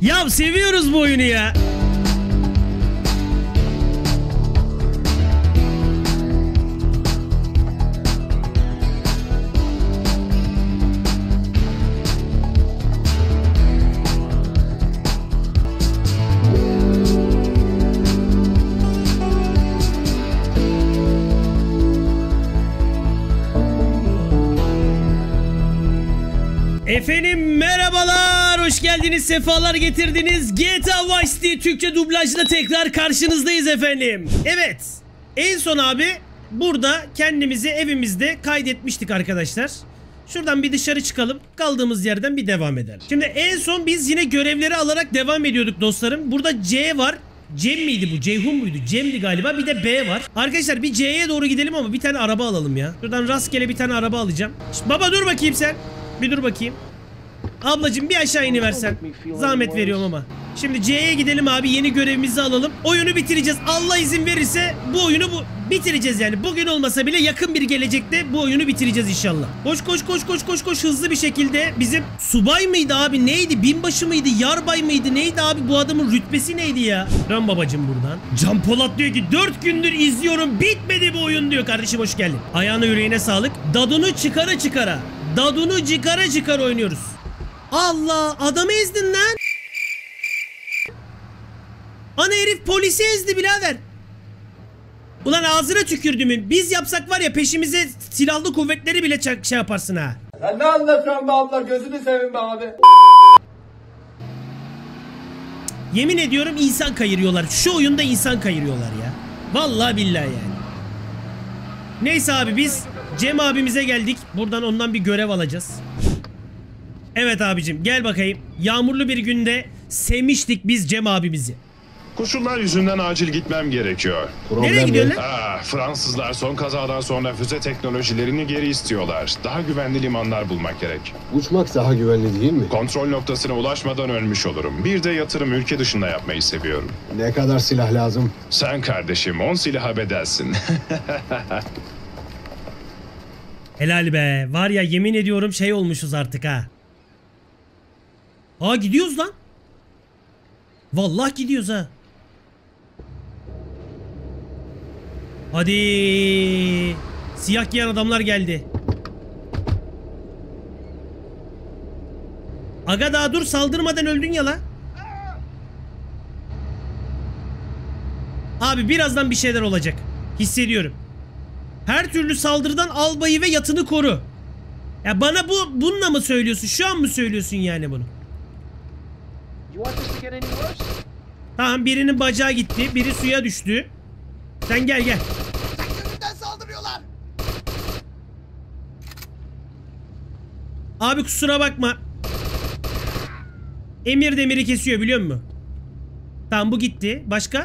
Ya seviyoruz bu oyunu ya. Efendim merhabalar, hoş geldiniz, sefalar getirdiniz. GTA Vice City Türkçe dublajla tekrar karşınızdayız efendim. Evet, en son abi burada kendimizi evimizde kaydetmiştik arkadaşlar. Şuradan bir dışarı çıkalım, kaldığımız yerden bir devam edelim. Şimdi en son biz yine görevleri alarak devam ediyorduk dostlarım. Burada C var. Cem miydi bu? Ceyhun muydu? Cem'di galiba. Bir de B var. Arkadaşlar bir C'ye doğru gidelim ama bir tane araba alalım ya. Şuradan rastgele bir tane araba alacağım. Şişt, baba dur bakayım sen. Bir dur bakayım. Ablacığım bir aşağı iniversen. Zahmet veriyorum ama. Şimdi C'ye gidelim abi, yeni görevimizi alalım. Oyunu bitireceğiz. Allah izin verirse bu oyunu bitireceğiz yani. Bugün olmasa bile yakın bir gelecekte bu oyunu bitireceğiz inşallah. Koş koş koş koş koş koş hızlı bir şekilde. Bizim subay mıydı abi, neydi? Binbaşı mıydı? Yarbay mıydı? Neydi abi, bu adamın rütbesi neydi ya? Dön babacığım buradan. Can Polat diyor ki 4 gündür izliyorum, bitmedi bu oyun diyor. Kardeşim hoş geldin. Ayağına yüreğine sağlık. Dadunu çıkara çıkara. Dadunu çıkara çıkara oynuyoruz. Allah, adamı ezdin lan. Ana herif polisi ezdi birader. Ulan ağzına tükürdümün. Biz yapsak var ya, peşimize silahlı kuvvetleri bile şey yaparsın ha. Ya ne anlatıyorsun be abla, gözünü seveyim be abi. Yemin ediyorum insan kayırıyorlar. Şu oyunda insan kayırıyorlar ya. Vallahi billahi yani. Neyse abi, biz Cem abimize geldik. Buradan ondan bir görev alacağız. Evet abicim gel bakayım. Yağmurlu bir günde sevmiştik biz Cem abimizi. Koşullar yüzünden acil gitmem gerekiyor. Nereye gidiyorsun lan? Fransızlar son kazadan sonra füze teknolojilerini geri istiyorlar. Daha güvenli limanlar bulmak gerek. Uçmak daha güvenli değil mi? Kontrol noktasına ulaşmadan ölmüş olurum. Bir de yatırım ülke dışında yapmayı seviyorum. Ne kadar silah lazım? Sen kardeşim 10 silaha bedelsin. Helal be. Var ya, yemin ediyorum şey olmuşuz artık ha. Aa, gidiyoruz lan. Vallahi gidiyoruz ha. Hadi. Siyah giyen adamlar geldi. Aga daha dur, saldırmadan öldün ya la. Abi birazdan bir şeyler olacak. Hissediyorum. Her türlü saldırıdan albayı ve yatını koru. Ya bana bununla mı söylüyorsun? Şu an mı söylüyorsun yani bunu? Tamam, birinin bacağı gitti. Biri suya düştü. Sen gel gel. Saldırıyorlar. Abi kusura bakma. Emir demiri kesiyor biliyor musun? Tamam, bu gitti. Başka?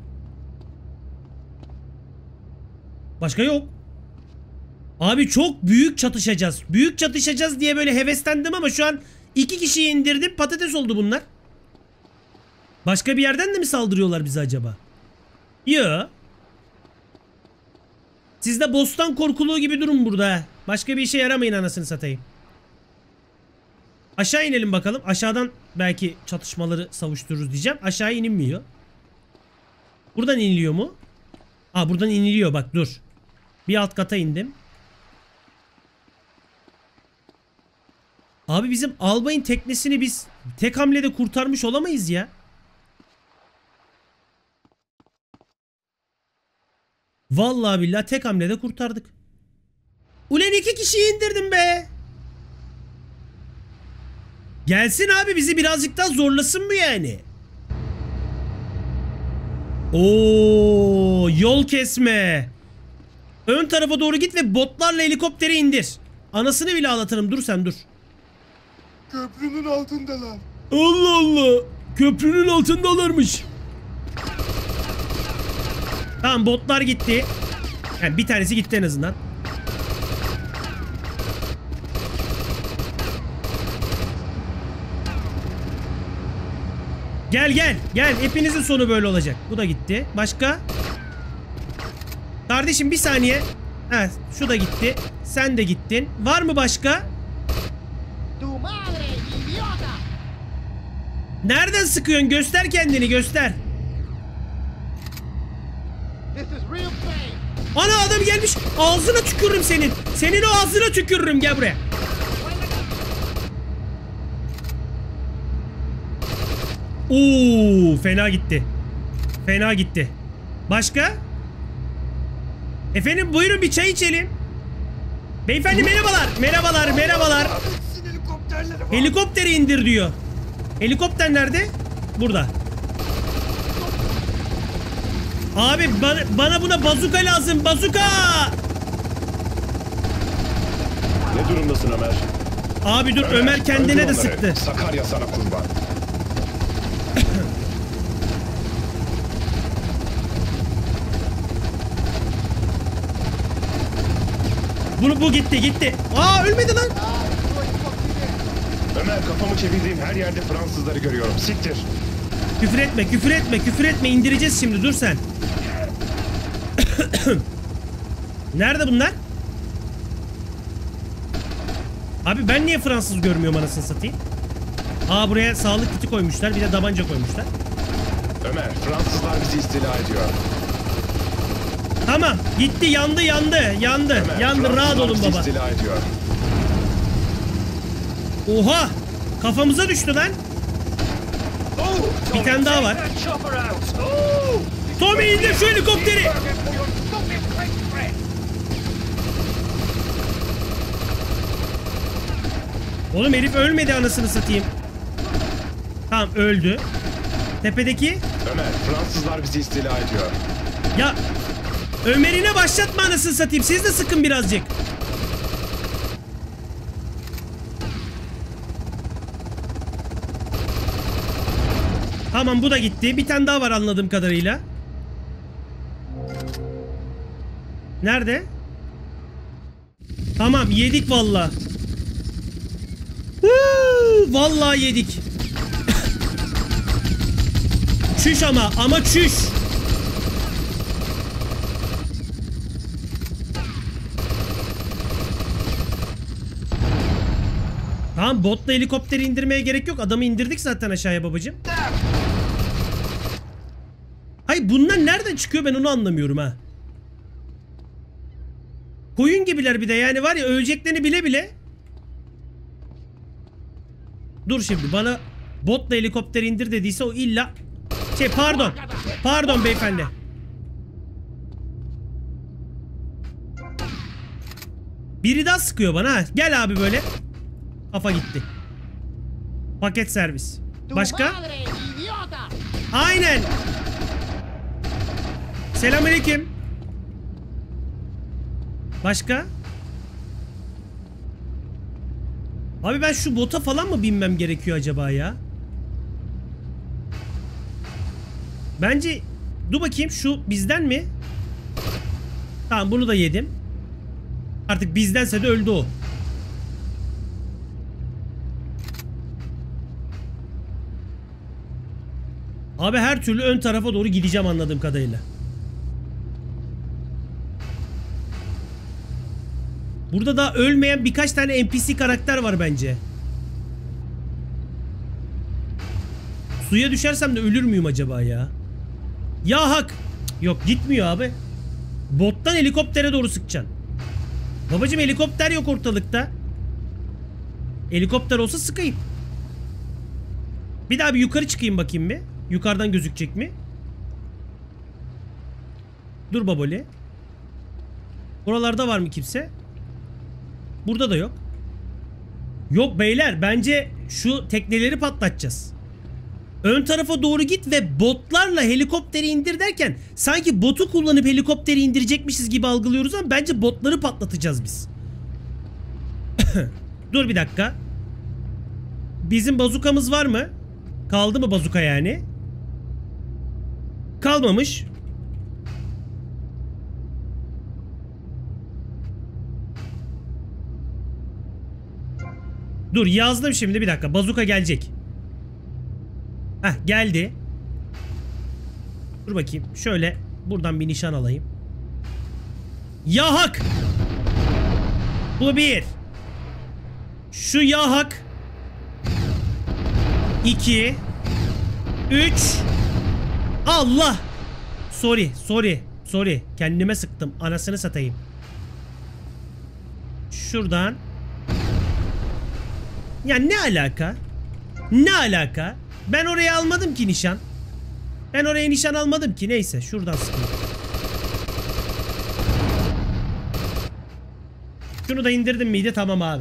Başka yok. Abi çok büyük çatışacağız. Büyük çatışacağız diye böyle heveslendim ama şu an 2 kişiyi indirdim. Patates oldu bunlar. Başka bir yerden de mi saldırıyorlar bize acaba? Yo. Sizde bostan korkuluğu gibi durum burada. Başka bir işe yaramayın anasını satayım. Aşağı inelim bakalım. Aşağıdan belki çatışmaları savuştururuz diyeceğim. Aşağı inilmiyor. Buradan iniliyor mu? Aa, buradan iniliyor bak, dur. Bir alt kata indim. Abi bizim albayın teknesini biz tek hamlede kurtarmış olamayız ya. Vallahi billahi tek hamlede kurtardık. Ulan 2 kişiyi indirdim be. Gelsin abi, bizi birazcık daha zorlasın mı yani? Oo, yol kesme. Ön tarafa doğru git ve botlarla helikopteri indir. Anasını bile ağlatırım. Dur sen dur. Köprünün altındalar. Allah Allah. Köprünün altındalarmış. Tamam, botlar gitti. Yani bir tanesi gitti en azından. Gel gel gel, hepinizin sonu böyle olacak. Bu da gitti. Başka? Kardeşim bir saniye. Evet, şu da gitti. Sen de gittin. Var mı başka? Nereden sıkıyorsun? Göster kendini, göster. Ana adam gelmiş. Ağzına tükürürüm senin. Senin o ağzına tükürürüm. Gel buraya. Oo, fena gitti. Fena gitti. Başka? Efendim buyurun bir çay içelim. Beyefendi merhabalar. Merhabalar, merhabalar. Helikopteri indir diyor. Helikopter nerede? Burada. Abi bana buna bazuka lazım. Bazuka! Ne durumdasın Ömer? Abi dur, Ömer kendine de sıktı. Sakarya sana kurban. Bu gitti. Aa, ölmedi lan. Ömer, kafamı çevirdiğim her yerde Fransızları görüyorum. Siktir. Küfür etme. İndireceğiz şimdi, dur sen. Nerede bunlar? Abi ben niye Fransız görmüyorum anasını satayım? Aa, buraya sağlık kiti koymuşlar, bir de tabanca koymuşlar. Ömer, Fransızlar bizi istila ediyor. Tamam, gitti, yandı. Ömer, Yandı, rahat olun bizi baba. istila ediyor. Oha! Kafamıza düştü lan. Bir tane daha var. Tommy, indir şu helikopteri. Oğlum herif ölmedi anasını satayım. Tamam, öldü. Tepedeki? Ömer, Fransızlar bizi istila ediyor. Ya Ömer'ine başlatma anasını satayım. Siz de sıkın birazcık. Tamam, bu da gitti. Bir tane daha var anladığım kadarıyla. Nerede? Tamam, yedik valla. Vallahi yedik. Çüş ama çüş. Tamam, botla helikopteri indirmeye gerek yok. Adamı indirdik zaten aşağıya babacığım. Hayır, bunlar nereden çıkıyor ben onu anlamıyorum ha. Koyun gibiler bir de, yani var ya, öleceklerini bile bile. Dur şimdi, bana botla helikopteri indir dediyse o illa pardon beyefendi. Biri daha sıkıyor bana ha. Gel abi böyle. Kafa gitti. Paket servis. Başka? Aynen. Selamünaleyküm. Başka? Abi ben şu bota falan mı binmem gerekiyor acaba ya? Bence dur bakayım, şu bizden mi? Tamam, bunu da yedim. Artık bizdense de öldü o. Abi her türlü ön tarafa doğru gideceğim anladığım kadarıyla. Burada daha ölmeyen birkaç tane NPC karakter var bence. Suya düşersem de ölür müyüm acaba ya? Ya hak. Yok, gitmiyor abi. Bottan helikoptere doğru sıkacaksın. Babacım, helikopter yok ortalıkta. Helikopter olsa sıkayım. Bir daha bir yukarı çıkayım bakayım bir. Yukarıdan gözükecek mi? Dur baboli. Buralarda var mı kimse? Burada da yok. Yok beyler, bence şu tekneleri patlatacağız. Ön tarafa doğru git ve botlarla helikopteri indir derken sanki botu kullanıp helikopteri indirecekmişiz gibi algılıyoruz ama bence botları patlatacağız biz. Dur bir dakika. Bizim bazukamız var mı? Kaldı mı bazuka yani? Kalmamış. Dur, yazdım şimdi, bir dakika. Bazuka gelecek. Heh, geldi. Dur bakayım. Şöyle buradan bir nişan alayım. Ya hak. Bu bir. Şu ya hak. 2. 3. Allah. Sorry. Kendime sıktım. Anasını satayım. Şuradan. Ya ne alaka? Ne alaka? Ben oraya almadım ki nişan. Ben oraya nişan almadım ki. Neyse şuradan sıkayım. Şunu da indirdim miydi? Tamam abi.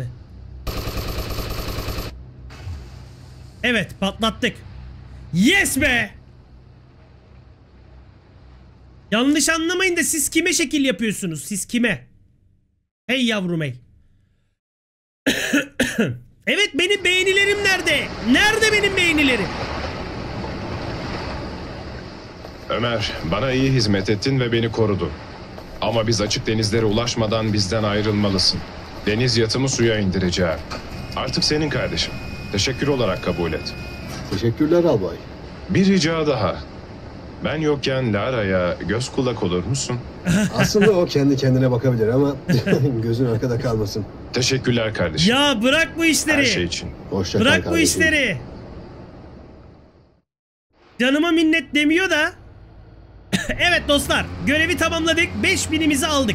Evet patlattık. Yes be! Yanlış anlamayın da siz kime şekil yapıyorsunuz? Siz kime? Hey yavrum hey. Evet benim beğenilerim nerede? Nerede benim beğenilerim? Ömer, bana iyi hizmet ettin ve beni korudun. Ama biz açık denizlere ulaşmadan bizden ayrılmalısın. Deniz yatımı suya indireceğim. Artık senin kardeşim. Teşekkür olarak kabul et. Teşekkürler albay. Bir rica daha. Ben yokken Lara'ya göz kulak olur musun? Aslında o kendi kendine bakabilir ama gözün arkada kalmasın. Teşekkürler kardeşim. Ya bırak bu işleri. Her şey için. Hoşça kal Bırak bu kardeşim. işleri. Canıma minnet demiyor da. Evet dostlar, görevi tamamladık. 5000'imizi aldık.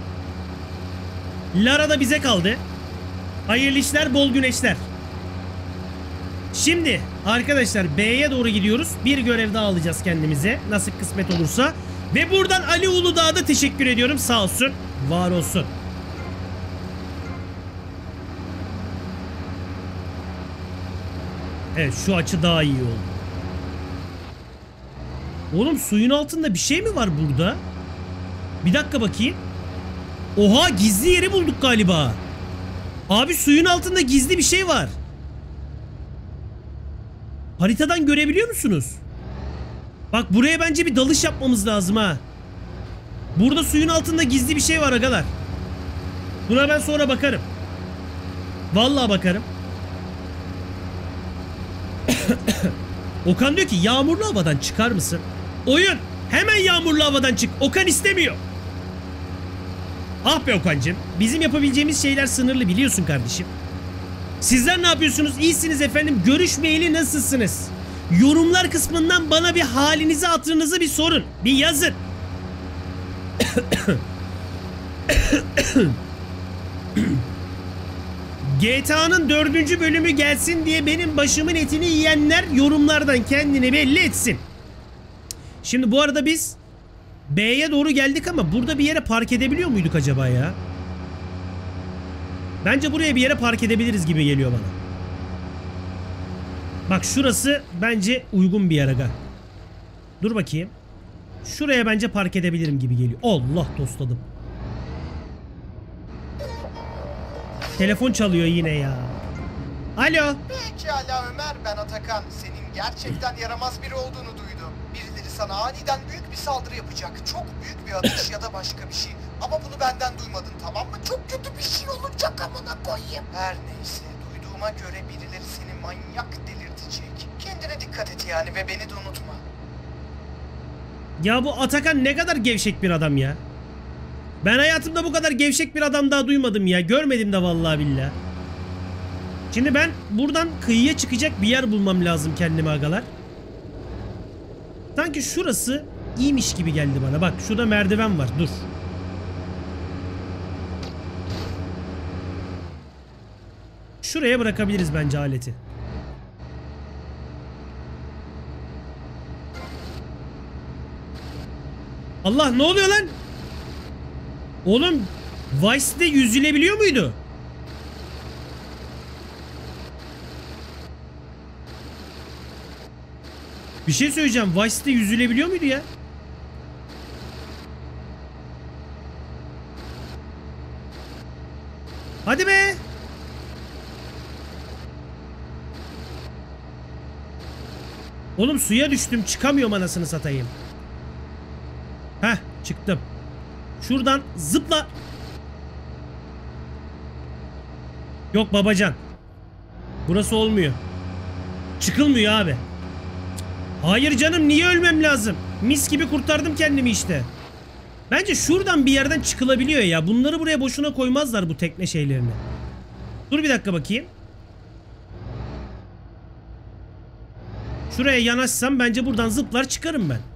Lara da bize kaldı. Hayırlı işler, bol güneşler. Şimdi arkadaşlar B'ye doğru gidiyoruz. Bir görev daha alacağız kendimize. Nasıl kısmet olursa. Ve buradan Ali Uludağ'a da teşekkür ediyorum. Sağ olsun, var olsun. Evet şu açı daha iyi oldu. Oğlum suyun altında bir şey mi var burada? Bir dakika bakayım. Oha gizli yeri bulduk galiba. Abi suyun altında gizli bir şey var. Haritadan görebiliyor musunuz? Bak buraya bence bir dalış yapmamız lazım ha. Burada suyun altında gizli bir şey var agalar. Buna ben sonra bakarım. Vallahi bakarım. Okan diyor ki yağmurlu havadan çıkar mısın? Oyun hemen yağmurlu havadan çık. Okan istemiyor. Ah be Okan'cığım. Bizim yapabileceğimiz şeyler sınırlı biliyorsun kardeşim. Sizler ne yapıyorsunuz? İyisiniz efendim. Görüşmeyeli nasılsınız? Yorumlar kısmından bana bir halinizi hatırınızı bir sorun. Bir yazın. GTA'nın 4. bölümü gelsin diye benim başımın etini yiyenler yorumlardan kendini belli etsin. Şimdi bu arada biz B'ye doğru geldik ama burada bir yere park edebiliyor muyduk acaba ya? Bence buraya bir yere park edebiliriz gibi geliyor bana. Bak şurası bence uygun bir yer aga. Dur bakayım. Şuraya bence park edebilirim gibi geliyor. Allah dostladım. Telefon çalıyor yine ya. Alo. Pekala Ömer, ben Atakan. Senin gerçekten yaramaz biri olduğunu duydum. Birileri sana aniden büyük bir saldırı yapacak. Çok büyük bir atış ya da başka bir şey. Ama bunu benden duymadın, tamam mı? Çok kötü bir şey olacak, amına koyayım. Her neyse, duyduğuma göre birileri seni manyak delirtecek. Kendine dikkat et yani ve beni de unutma. Ya bu Atakan ne kadar gevşek bir adam ya. Ben hayatımda bu kadar gevşek bir adam daha duymadım ya. Görmedim de vallahi billahi. Şimdi ben buradan kıyıya çıkacak bir yer bulmam lazım kendime agalar. Sanki şurası iyiymiş gibi geldi bana. Bak şurada merdiven var. Dur. Şuraya bırakabiliriz bence aleti. Allah ne oluyor lan? Oğlum Vice'de yüzülebiliyor muydu? Bir şey söyleyeceğim. Vice'de yüzülebiliyor muydu ya? Hadi be. Oğlum suya düştüm. Çıkamıyorum anasını satayım. Heh çıktım. Şuradan zıpla. Yok babacan. Burası olmuyor. Çıkılmıyor abi. Hayır canım, niye ölmem lazım? Mis gibi kurtardım kendimi işte. Bence şuradan bir yerden çıkılabiliyor ya. Bunları buraya boşuna koymazlar bu tekne şeylerini. Dur bir dakika bakayım. Şuraya yanaşsam bence buradan zıplar çıkarım ben.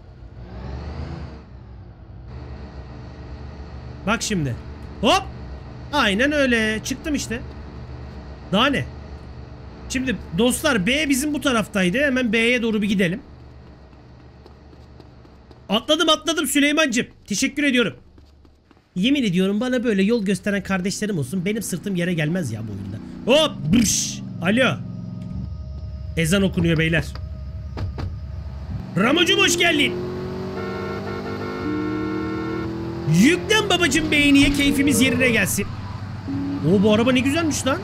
Bak şimdi. Hop. Aynen öyle. Çıktım işte. Daha ne? Şimdi dostlar B bizim bu taraftaydı. Hemen B'ye doğru bir gidelim. Atladım Süleymancığım. Teşekkür ediyorum. Yemin ediyorum bana böyle yol gösteren kardeşlerim olsun. Benim sırtım yere gelmez ya bu oyunda. Hop. Bırş. Alo. Ezan okunuyor beyler. Ramocuğum hoş geldin. Yüklen babacım beğeniye, keyfimiz yerine gelsin. Oo, bu araba ne güzelmiş lan.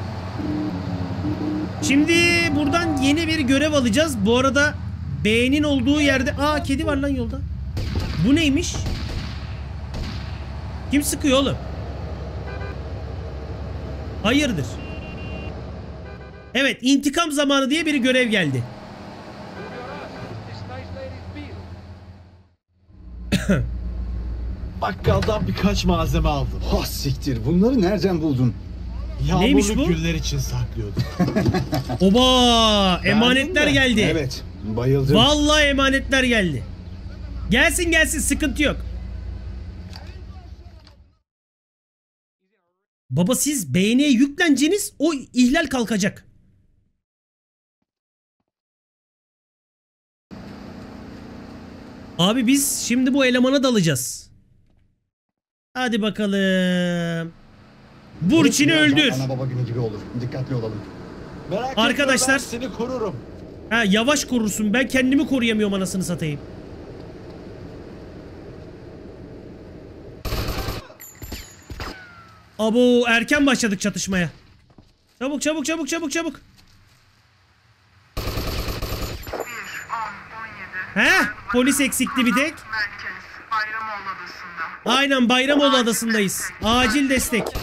Şimdi buradan yeni bir görev alacağız. Bu arada beğenin olduğu yerde... Aa, kedi var lan yolda. Bu neymiş? Kim sıkıyor oğlum? Hayırdır? Evet, intikam zamanı diye bir görev geldi. Bakkaldan birkaç malzeme aldım. Ha siktir, bunları nereden buldun? Neymiş Yağmurlu bu? günler için saklıyordum. Oba! Emanetler mi? geldi. Evet, bayıldım. Vallahi emanetler geldi. Gelsin sıkıntı yok. Baba siz beğeniye yükleneceğiniz, o ihlal kalkacak. Abi biz şimdi bu elemana dalacağız. Hadi bakalım. Burçin'i Birazdan öldür. Ana baba günü gibi olur. Dikkatli olalım. Merak Arkadaşlar- etme, ben seni korurum. Ha, yavaş korursun. Ben kendimi koruyamıyorum anasını satayım. Abo, erken başladık çatışmaya. Çabuk. He? Polis eksikti bir tek. Merkez, Bayramoğlu Adası'nda. Aynen, Bayramoğlu Adası'ndayız. Acil destek. 1, 10,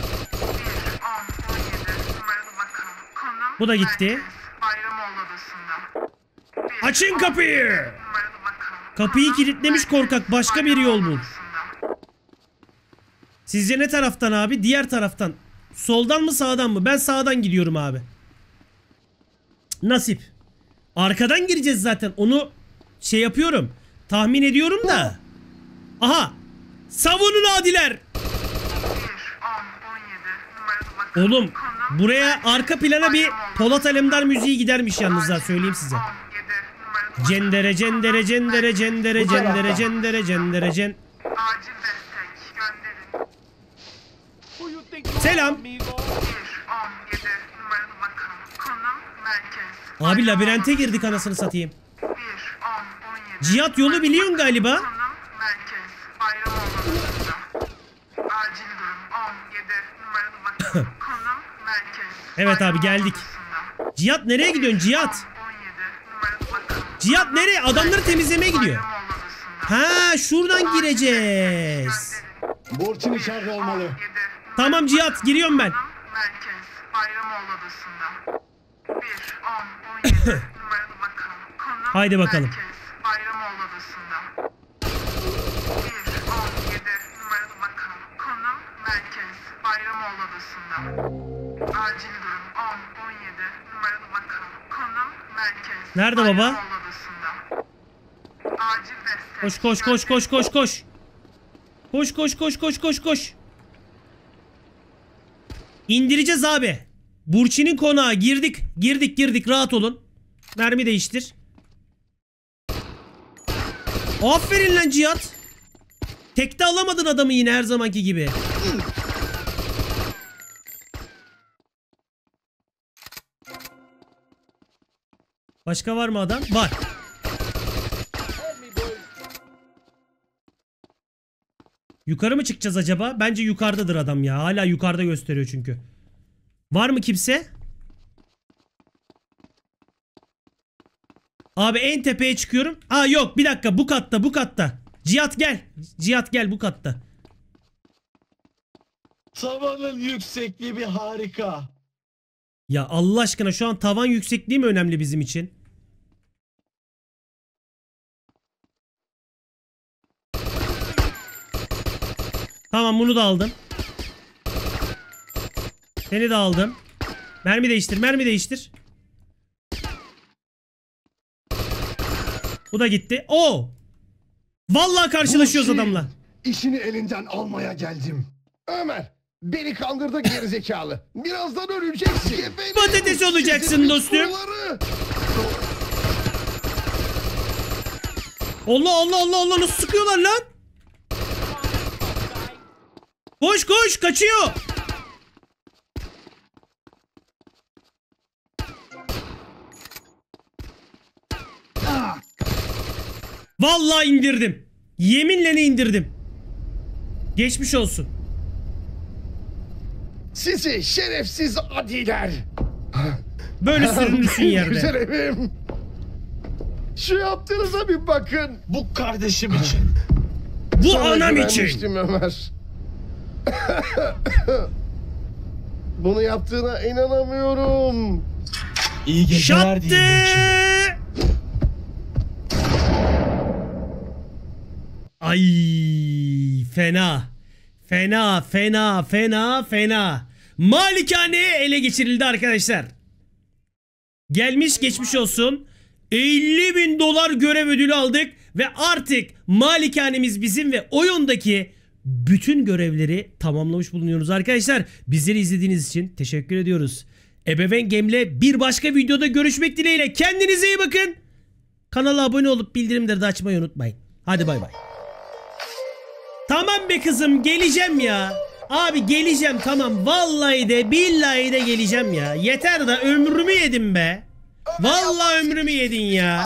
17 numaralı bakan. Konum Bu da gitti. Merkez, Bayramoğlu Adası'nda. 1, Açın kapıyı. numaralı bakan. Kapıyı Konum kilitlemiş Merkez, korkak. Başka bir yol Bayramoğlu bul. Adası'nda. Sizce ne taraftan abi? Diğer taraftan. Soldan mı sağdan mı? Ben sağdan gidiyorum abi. Cık, nasip. Arkadan gireceğiz zaten. Onu şey yapıyorum. Tahmin ediyorum da. Aha. Savunun adiler. 1, 10, 17 numaralı bakan. Oğlum Konum buraya arka plana bir Polat Alemdar müziği gidermiş yalnız ha, söyleyeyim size. 17 numaralı bakan. Cendere cendere cendere cendere cendere cendere cendere cen. Acil destek gönderin. Selam. 1, 17 numaralı bakan. Konum Merkez. Abi labirente girdik anasını satayım. 1, 10, 17 Cihat yolu biliyorsun galiba. Konum Merkez. Bayramoğlu Adası'nda. Acil durum 17 numaralı bakan. Konum Merkez. Evet abi, Bayramoğlu geldik. Adası'nda. Cihat nereye gidiyorsun Cihat? 17 numaralı bakan. Cihat nereye? Adamları temizlemeye gidiyor. Bayramoğlu Adası'nda. Ha, şuradan gireceğiz. Burçin içeride olmalı. 17 Tamam Cihat, giriyorum ben. Merkez. Bayramoğlu Adası'nda. 1, 10, 17 numaralı bakan. Konum Haydi bakalım. Merkez. Bayramoğlu Adası'nda. 1, 17 numaralı bakan. Konum Merkez. Bayramoğlu Adası'nda. Acil durum 10, 17 numaralı bakan. Konum Merkez. Nerede baba? Bayramoğlu Adası'nda. Acil destek. Koş. Koş. İndireceğiz abi. Burçin'in konağı girdik, rahat olun. Mermi değiştir. Aferin lan Cihat. Tekte alamadın adamı yine her zamanki gibi. Başka var mı adam? Var. Yukarı mı çıkacağız acaba? Bence yukarıdadır adam ya. Hala yukarıda gösteriyor çünkü. Var mı kimse? Abi en tepeye çıkıyorum. Aa yok, bir dakika, bu katta. Cihat gel bu katta. Tavanın yüksekliği bir harika. Ya Allah aşkına, şu an tavan yüksekliği mi önemli bizim için? Tamam, bunu da aldım. Seni de aldım. Mermi değiştir. Bu da gitti. Oo. Vallahi karşılaşıyoruz Burçin, adamla. İşini elinden almaya geldim. Ömer, beni kandırdı gerizekalı. Birazdan öleceksin. Patates olacaksın dostum. Allah Allah Allah Allah, nasıl sıkıyorlar lan? Koş koş, kaçıyor. Vallahi indirdim. Yeminle ne indirdim. Geçmiş olsun. Sizi şerefsiz adiler. Böyle sürünürsün yerde. Güzel evim. Şu yaptığınıza bir bakın. Bu kardeşim için. Bu Sana anam için. güvenmiştim Ömer. Bunu yaptığına inanamıyorum. İyi geceler Şattı. diyeyim Burçin. Ay fena. Fena fena fena fena. Malikane ele geçirildi arkadaşlar. Gelmiş geçmiş olsun. 50.000 dolar görev ödülü aldık. Ve artık malikanemiz bizim ve oyundaki bütün görevleri tamamlamış bulunuyoruz arkadaşlar. Bizleri izlediğiniz için teşekkür ediyoruz. Ebeveyn Game'le bir başka videoda görüşmek dileğiyle. Kendinize iyi bakın. Kanala abone olup bildirimleri de açmayı unutmayın. Hadi bay bay. Tamam be kızım, geleceğim ya. Abi geleceğim, tamam. Vallahi de billahi de geleceğim ya. Yeter de ömrümü yedim be. Vallahi ömrümü yedin ya.